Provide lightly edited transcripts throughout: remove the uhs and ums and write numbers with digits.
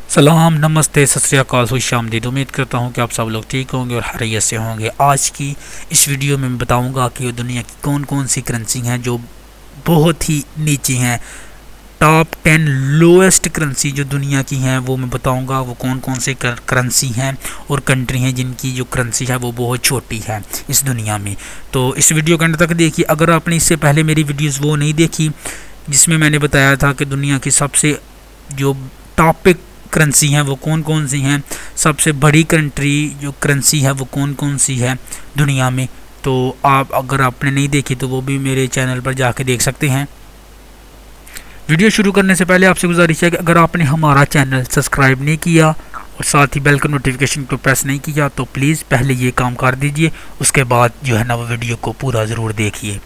सलाम, नमस्ते, सत श्री अकाल, खुश आमदीद। उम्मीद करता हूँ कि आप सब लोग ठीक होंगे और खैरियत से होंगे। आज की इस वीडियो में मैं बताऊँगा कि दुनिया की कौन कौन सी करेंसी हैं जो बहुत ही नीची हैं। टॉप 10 लोएस्ट करेंसी जो दुनिया की हैं वो मैं बताऊँगा वो कौन कौन सी करेंसी हैं और कंट्री हैं जिनकी जो करेंसी है वो बहुत छोटी है इस दुनिया में। तो इस वीडियो के अंत तक देखिए। अगर आपने इससे पहले मेरी वीडियोज़ वो नहीं देखी जिसमें मैंने बताया था कि दुनिया की सबसे जो टॉपिक करेंसी हैं वो कौन कौन सी हैं, सबसे बड़ी कंट्री जो करेंसी है वो कौन कौन सी है दुनिया में, तो आप अगर आपने नहीं देखी तो वो भी मेरे चैनल पर जाके देख सकते हैं। वीडियो शुरू करने से पहले आपसे गुजारिश है कि अगर आपने हमारा चैनल सब्सक्राइब नहीं किया और साथ ही बेल का नोटिफिकेशन को प्रेस नहीं किया तो प्लीज़ पहले ये काम कर दीजिए, उसके बाद जो है ना वो वीडियो को पूरा ज़रूर देखिए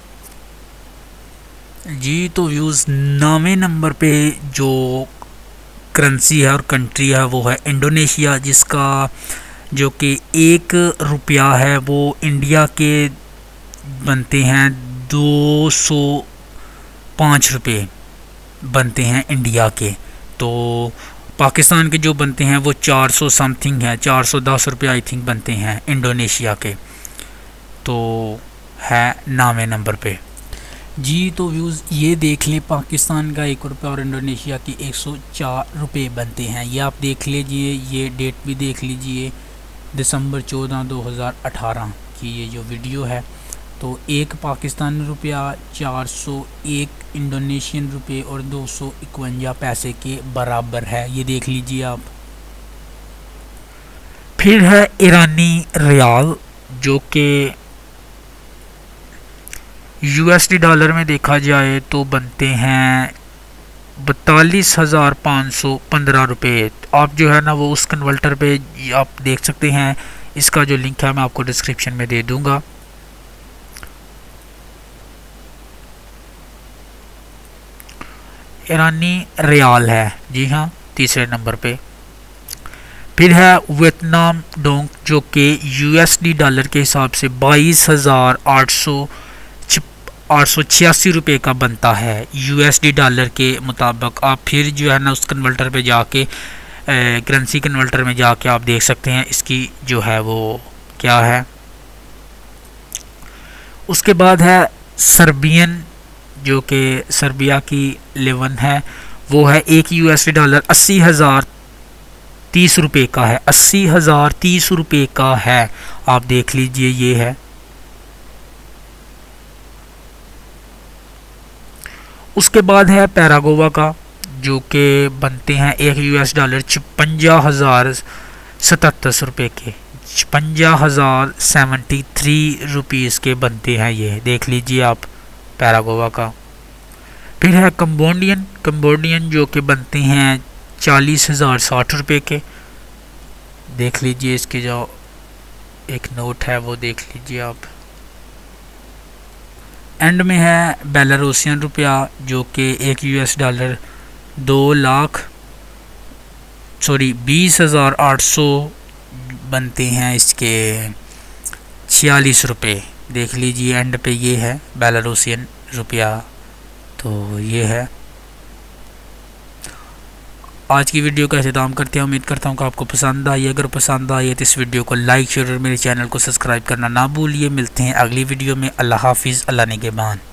जी। तो व्यूज़ 9वें नंबर पे जो करेंसी है और कंट्री है वो है इंडोनेशिया, जिसका जो कि 1 रुपया है वो इंडिया के बनते हैं 205 रुपये बनते हैं इंडिया के। तो पाकिस्तान के जो बनते हैं वो 400 समथिंग है, 410 रुपये आई थिंक बनते हैं इंडोनेशिया के। तो है 9वें नंबर पे जी। तो व्यूज़ ये देख लें, पाकिस्तान का 1 रुपया और इंडोनेशिया की 104 रुपये बनते हैं। ये आप देख लीजिए, ये डेट भी देख लीजिए, दिसंबर 14 2018 की ये जो वीडियो है। तो 1 पाकिस्तानी रुपया 401 इंडोनेशियन रुपये और 251 पैसे के बराबर है, ये देख लीजिए आप। फिर है ईरानी रियाल, जो कि यूएसडी डॉलर में देखा जाए तो बनते हैं 42,515 रुपये। आप जो है ना वो उस कन्वर्टर पे आप देख सकते हैं, इसका जो लिंक है मैं आपको डिस्क्रिप्शन में दे दूंगा। ईरानी रियाल है जी हाँ, तीसरे नंबर पे। फिर है वियतनाम डोंग, जो कि यूएसडी डॉलर के हिसाब से 22,886 रुपये का बनता है यूएसडी डॉलर के मुताबिक। आप फिर जो है ना उस कन्वर्टर पे जाके करेंसी कन्वर्टर में जाके आप देख सकते हैं इसकी जो है वो क्या है। उसके बाद है सर्बियन, जो कि सर्बिया की लेवन है, वो है 1 यूएसडी डॉलर 80,030 रुपये का है, 80,030 रुपये का है, आप देख लीजिए ये है। उसके बाद है पैरागोवा का, जो कि बनते हैं 1 यूएस डॉलर 56,077 रुपये के, 56,073 रुपीज़ के बनते हैं, ये देख लीजिए आप पैरागोवा का। फिर है कंबोडियन, जो कि बनते हैं 40,060 रुपये के, देख लीजिए इसके जो एक नोट है वो देख लीजिए आप। एंड में है बेलारूसियन रुपया, जो कि 1 यूएस डॉलर 20,800 बनते हैं, इसके 46 रुपये, देख लीजिए एंड पे ये है बेलारूसियन रुपया। तो ये है आज की वीडियो का इख्तिताम करते हैं। उम्मीद करता हूँ कि आपको पसंद आई। अगर पसंद आई है तो इस वीडियो को लाइक शेयर और मेरे चैनल को सब्सक्राइब करना ना भूलिए। मिलते हैं अगली वीडियो में। अल्लाह हाफिज़, अल्लाह निगहबान।